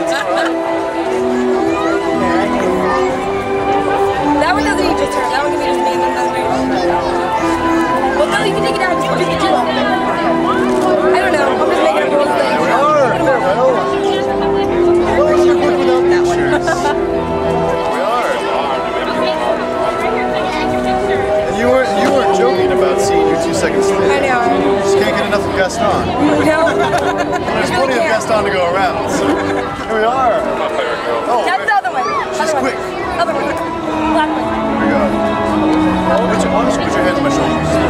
That one doesn't need to turn. That one can be just me and then well, no, you can take it out and just do it. I don't know. I'm just making a rules thing. And you weren't joking about seeing your 2 seconds slip. I know. You just can't get enough of Gaston. No. There's plenty of Gaston to go around. So here we are. Oh, that's the other one. She's quick. Other one. Black one. Here we go. Put your hands on my shoulders.